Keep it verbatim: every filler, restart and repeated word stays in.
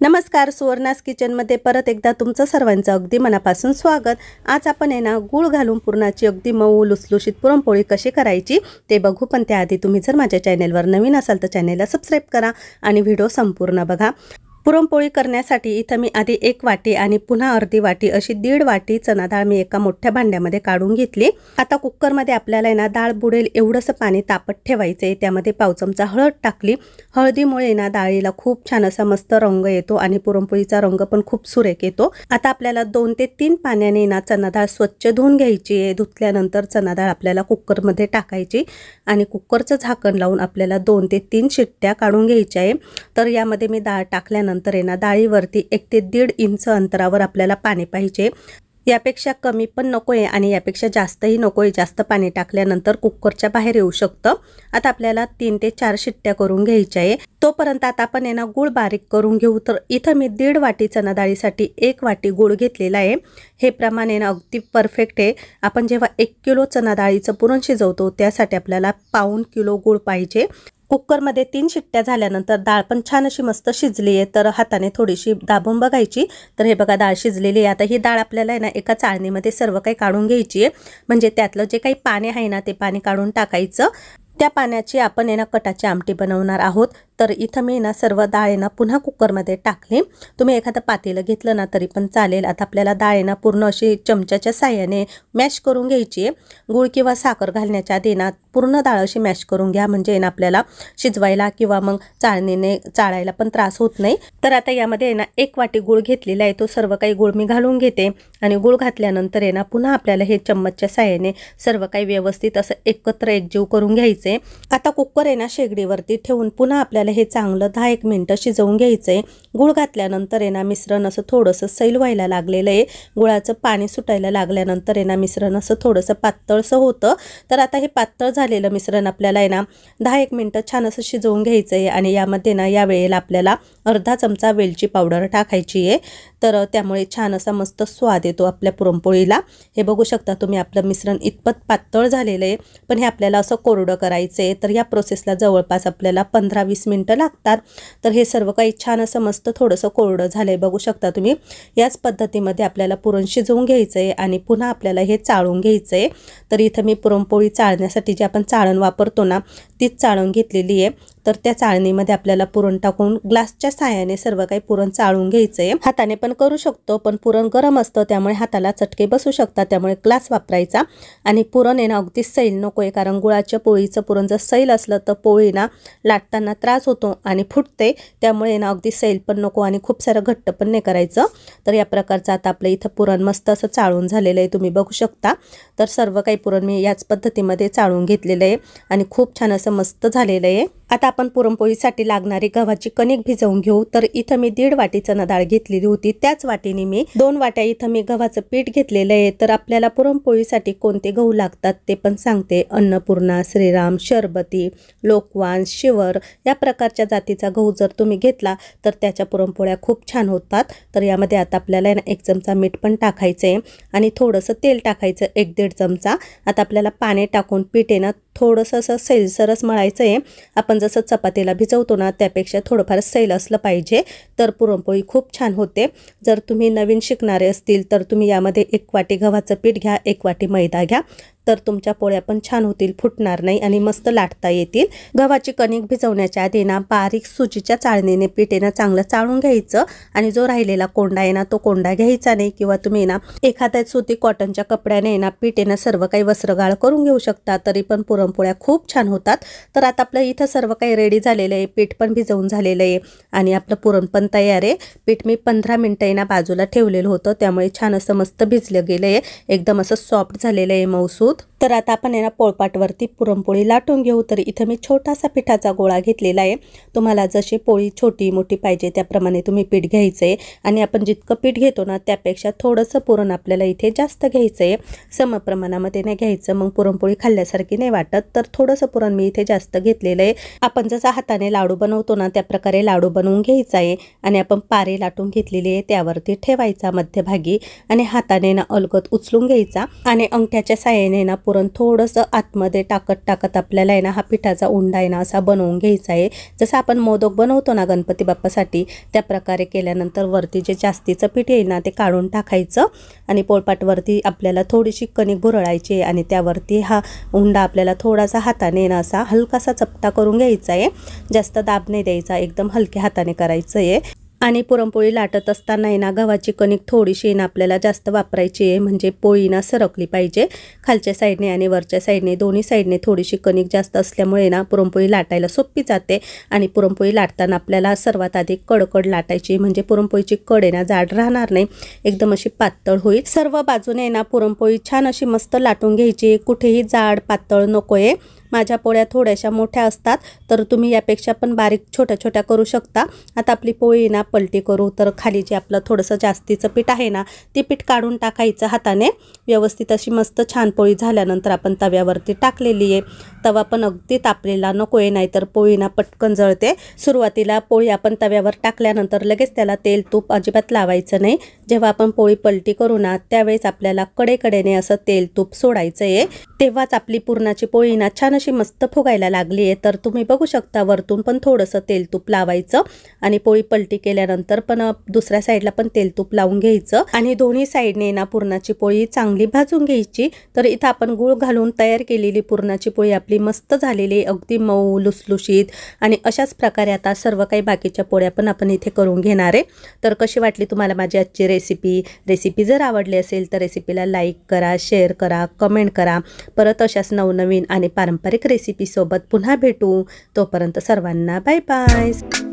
नमस्कार, सुवर्णास किचनमध्ये परत एकदा तुमचं सर्वांचं अगदी मनापासून स्वागत। आज आपण आहे ना गूळ घालून पुरणाची अगदी मऊ लुसलुशीत पुरणपोळी कशी करायची ते बघू। पण त्याआधी तुम्ही जर माझ्या चॅनलवर नवीन असाल तर चॅनलला सबस्क्राइब करा आणि व्हिडिओ संपूर्ण बघा। पुरणपोळी करण्यासाठी इथं मी आधी एक वाटी आणि पुन्हा अर्धी वाटी अशी दीड वाटी चना डाळ मी एका मोठ्या भांड्यामध्ये काढून घेतली। आता कुकरमध्ये आपल्याला ना डाळ बुडेल एवढंसं पाणी तापत ठेवायचे। त्यामध्ये पाव चमचा हळद टाकली। हळदीमुळे ना डाळीला खूप छान असा मस्त रंग येतो आणि पुरणपोळीचा रंग पण खूप सुरेख येतो। आता आपल्याला दोन ते तीन पाण्याने ना चना डाळ स्वच्छ धुवून घ्यायची आहे। धुतल्यानंतर चना डाळ आपल्याला कुकरमध्ये टाकायची आणि कुकरचं झाकण लावून आपल्याला दोन ते तीन शिट्ट्या काढून घ्यायच्या आहे। तर यामध्ये मी डाळ टाकल्यानंतर नंतर आहे ना डाळीवरती एक ते दीड इंच अंतरावर आपल्याला पाणी पाहिजे। यापेक्षा कमी पण नकोय आणि यापेक्षा जास्तही नकोय। जास्त पाणी टाकल्यानंतर कुकरच्या बाहेर येऊ शकतं। आता आपल्याला तीन ते चार शिट्ट्या करून घ्यायच्या आहे। तोपर्यंत आता आपण आहे ना गूळ बारीक करून घेऊ। तर इथं मी दीड वाटी चना डाळीसाठी एक वाटी गूळ घेतलेला आहे। हे प्रमाण आहे ना अगदी परफेक्ट आहे। आपण जेव्हा एक किलो चना डाळीचं पुरण शिजवतो त्यासाठी आपल्याला पाऊण किलो गूळ पाहिजे। कुकरमध्ये तीन शिट्ट्या झाल्यानंतर डाळ पण छान अशी मस्त शिजली आहे। तर हाताने थोडीशी दाबून बघायची। तर हे बघा डाळ शिजलेली आहे। आता ही डाळ आपल्याला आहे ना एका चाळणीमध्ये सर्व काही काढून घ्यायची आहे। म्हणजे त्यातलं जे काही पाणी आहे ना ते पाणी काढून टाकायचं। त्या पाण्याची आपण आहे ना कटाची आमटी बनवणार आहोत। तर इथं मी ना सर्व डाळ ना पुन्हा कुकरमध्ये टाकली। तुम्ही एखादं पातेलं घेतलं ना तरी पण चालेल। आता आपल्याला डाळ ना पूर्ण अशी चमच्याच्या साहाय्याने मॅश करून घ्यायची आहे। गूळ किंवा साखर घालण्याच्या आधी ना पूर्ण डाळ अशी मॅश करून घ्या, म्हणजे ना आपल्याला शिजवायला किंवा मग चाळणीने चाळायला पण त्रास होत नाही। तर आता यामध्ये ना एक वाटी गूळ घेतलेला आहे। तो सर्व काही गूळ मी घालून घेते आणि गूळ घातल्यानंतर आहे ना पुन्हा आपल्याला हे चम्मचच्या साहाय्याने सर्व काही व्यवस्थित असं एकत्र एकजीव करून घ्यायचे। आता कुकर आहे ना शेगडीवरती ठेवून पुन्हा आपल्याला हे चांगलं दहा एक मिनिटं शिजवून घ्यायचंय। गूळ घातल्यानंतर आहे ना मिश्रण असं थोडंसं सैल व्हायला लागलेलं आहे। गुळाचं पाणी सुटायला लागल्यानंतर आहे ना मिश्रण असं थोडंसं पातळसं होतं। तर आता हे पातळ झालेलं मिश्रण आपल्याला आहे ना दहा एक मिनिटं छान असं शिजवून घ्यायचंय आणि यामध्ये ना या वेळेला आपल्याला अर्धा चमचा वेलची पावडर टाकायची आहे। तर त्यामुळे छान असा मस्त स्वाद येतो आपल्या पुरणपोळीला। हे बघू शकता तुम्ही आपलं मिश्रण इतपत पातळ झालेलं आहे, पण हे आपल्याला असं कोरडं करायचं आहे। तर या प्रोसेसला जवळपास आपल्याला पंधरा वीस मिनिटं लागतात। तर हे सर्व काही छान असं मस्त थोडंसं कोरडं झालंय बघू शकता तुम्ही। याच पद्धतीमध्ये आपल्याला पुरण शिजवून घ्यायचं आहे आणि पुन्हा आपल्याला हे चाळून घ्यायचं आहे। तर इथं मी पुरणपोळी चाळण्यासाठी जे आपण चाळण वापरतो ना तीच चाळण घेतलेली आहे। तर त्या चाळणीमध्ये आपल्याला पुरण टाकून ग्लासच्या साहाय्याने सर्व काही पुरण चाळून घ्यायचंय। हाताने पण करू शकतो, पण पुरण गरम असतं त्यामुळे हाताला चटके बसू शकतात, त्यामुळे ग्लास वापरायचा। आणि पुरण आहे ना अगदी सैल नकोय, कारण गुळाच्या पोळीचं पुरण जर सैल असलं तर पोळी ना लाटताना त्रास होतो आणि फुटते। त्यामुळे ना अगदी सैल पण नको आणि खूप सारं घट्ट पण नाही करायचं। तर या प्रकारचं आता आपलं इथं पुरण मस्त असं चाळून झालेलं आहे, तुम्ही बघू शकता। तर सर्व काही पुरण मी याच पद्धतीमध्ये चाळून घेतलेलं आहे आणि खूप छान असं मस्त झालेलं आहे। आता आपण पुरणपोळीसाठी लागणारी गव्हाची कणिक भिजवून घेऊ। तर इथं मी दीड वाटी चना डाळ घेतलेली होती, त्याच वाटीने मी दोन वाट्या इथं मी गव्हाचं पीठ घेतलेलं आहे। तर आपल्याला पुरणपोळीसाठी कोणते गहू लागतात ते पण सांगते। अन्नपूर्णा, श्रीराम, शरबती, लोकवान, शिवर या प्रकारच्या जातीचा गहू जर तुम्ही घेतला तर त्याच्या पुरणपोळ्या खूप छान होतात। तर यामध्ये आता आपल्याला ना एक चमचा मीठ पण टाकायचं आहे आणि थोडंसं तेल टाकायचं एक दीड चमचा। आता आपल्याला पाणी टाकून पीठ आहे ना थोडंसं असं सैलसरच मळायचं आहे। आपण जसं चपातीला भिजवतो ना त्यापेक्षा थोडंफार सैल असलं पाहिजे, तर पुरणपोळी खूप छान होते। जर तुम्ही नवीन शिकणारे असतील तर तुम्ही यामध्ये एक वाटी गव्हाचं पीठ घ्या, एक वाटी मैदा घ्या, तर तुमच्या पोळ्या पण छान होतील, फुटणार नाही आणि मस्त लाटता येतील। गव्हाची कणिक भिजवण्याच्या आधी ना बारीक सुजीच्या चाळणीने पीठ आहे ना चांगलं चाळून घ्यायचं आणि जो राहिलेला कोंडा आहे ना तो कोंडा घ्यायचा नाही, किंवा तुम्ही ना एखाद्या सुती कॉटनच्या कपड्याने ना पीठ आहे ना सर्व काही वस्त्रगाळ करून घेऊ शकता, तरी पण पुरणपोळ्या खूप छान होतात। तर आता आपलं इथं सर्व काही रेडी झालेलं आहे, पीठ पण भिजवून झालेलं आहे आणि आपलं पुरण पण तयार आहे। पीठ मी पंधरा मिनिटं ना बाजूला ठेवलेलं होतं, त्यामुळे छान असं मस्त भिजलं गेलं आहे, एकदम असं सॉफ्ट झालेलं आहे, मऊसूद। तर आता आपण आहे ना पोळपाटवरती पुरणपोळी लाटून घेऊ। तर इथं मी छोटासा पिठाचा गोळा घेतलेला आहे। तुम्हाला जशी पोळी छोटी मोठी पाहिजे त्याप्रमाणे तुम्ही पीठ घ्यायचं आहे आणि आपण जितकं पीठ घेतो ना त्यापेक्षा थोडंसं पुरण आपल्याला इथे जास्त घ्यायचं आहे। समप्रमाणामध्ये नाही घ्यायचं, मग पुरणपोळी खाल्ल्यासारखी नाही वाटत। तर थोडंसं पुरण मी इथे जास्त घेतलेलं आहे। आपण जसं हाताने लाडू बनवतो ना त्या प्रकारे लाडू बनवून घ्यायचा आहे आणि आपण पारी लाटून घेतलेली आहे त्यावरती ठेवायचा मध्यभागी आणि हाताने ना अलगद उचलून घ्यायचा आणि अंगठ्याच्या साहाय्याने ना पुरण थोडंसं आतमध्ये टाकत टाकत आपल्याला आहे ना हा पिठाचा उंडा आहे ना असा बनवून घ्यायचा आहे। जसं आपण मोदक बनवतो ना गणपती बाप्पासाठी त्या प्रकारे केल्यानंतर वरती जे जास्तीचं पीठ येईल ना ते काढून टाकायचं आणि पोळपाटवरती आपल्याला थोडीशी कणिक भुरळायची आणि त्यावरती हा उंडा आपल्याला थोडासा हाताने ना असा हलकासा चपटा करून घ्यायचा आहे। जास्त दाब नाही द्यायचा, एकदम हलक्या हाताने करायचं आहे। आणि पुरणपोळी लाटत असताना आहे ना गव्हाची कणिक थोडीशी ना आपल्याला जास्त वापरायची आहे, म्हणजे पोळी ना सरकली पाहिजे। खालच्या साईडने आणि वरच्या साईडने दोन्ही साईडने थोडीशी कणिक जास्त असल्यामुळे ना पुरणपोळी लाटायला सोपी जाते। आणि पुरणपोळी लाटताना आपल्याला सर्वात आधी कडकड लाटायची, म्हणजे पुरणपोळीची कड आहे ना जाड राहणार नाही, एकदम अशी पातळ होईल। सर्व बाजूने ना पुरणपोळी छान अशी मस्त लाटून घ्यायची, कुठेही जाड पातळ नकोय। माझ्या पोळ्या थोड्याशा मोठ्या असतात तर तुम्ही यापेक्षा पण बारीक छोट्या छोट्या करू शकता। आता आपली पोळी ना पलटी करू, तर खाली जे आपलं थोडंसं जास्तीचं पीठ आहे ना ते पीठ काढून टाकायचं हाताने व्यवस्थित। अशी मस्त छान पोळी झाल्यानंतर आपण तव्यावरती टाकलेली आहे। तवा पण अगदी तापलेला नको आहे, नाहीतर पोळी ना पटकन जळते। सुरुवातीला पोळी आपण तव्यावर टाकल्यानंतर लगेच त्याला तेल तूप अजिबात लावायचं नाही। जेव्हा आपण पोळी पलटी करू ना त्यावेळेस आपल्याला कडेकडेने असं तेल तूप सोडायचं आहे, तेव्हाच आपली पुरणाची पोळी ना छान अशी मस्त फुगायला लागली आहे। तर तुम्ही बघू शकता वरतून पण थोडंसं तेल तूप लावायचं आणि पोळी पलटी केल्यानंतर पण दुसऱ्या साईडला पण तेल तूप लावून घ्यायचं आणि दोन्ही साईडने ना पुरणाची पोळी चांगली भाजून घ्यायची। तर इथं आपण गूळ घालून तयार केलेली पुरणाची पोळी आपली मस्त झालेली, अगदी मऊ लुसलुशीत। आणि अशाच प्रकारे आता सर्व काही बाकीच्या पोळ्या पण आपण इथे करून घेणार आहे। तर कशी वाटली तुम्हाला माझी आजची रेसिपी? रेसिपी जर आवडली असेल तर रेसिपीला लाईक करा, शेअर करा, कमेंट करा। परत अशाच नवनवीन आणि पारंपरिक रेसिपी सोबत पुन्हा भेटू, तोपर्यंत सर्वांना बाय बाय।